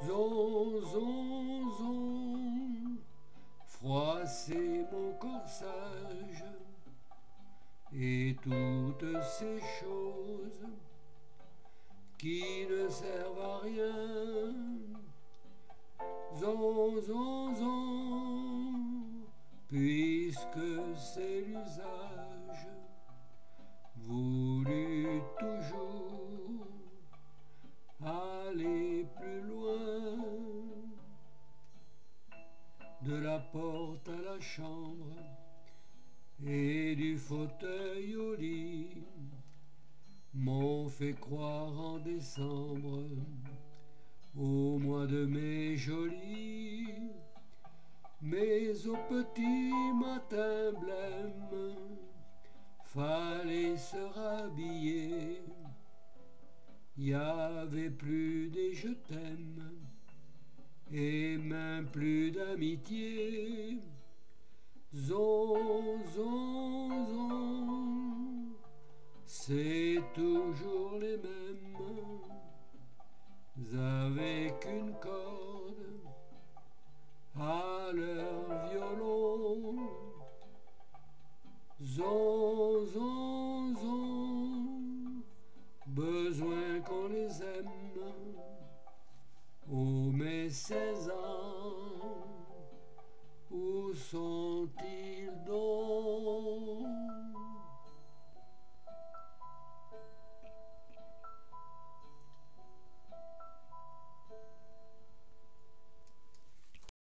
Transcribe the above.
Zon, zon, zon, froisser mon corsage et toutes ces choses qui ne servent à rien. Zon, zon, zon, puisque c'est l'usage voulu toujours aller plus loin. De la porte à la chambre et du fauteuil au lit m'ont fait croire en décembre au mois de mai joli. Mais au petit matin blême fallait se rhabiller, y avait plus des je t'aime et même plus d'amitié. Zon, zon, zon, c'est toujours les mêmes, avec une corde à leur violon. Zon, zon, zon, besoin qu'on les aime. Oh mes 16 ans, où sont-ils donc?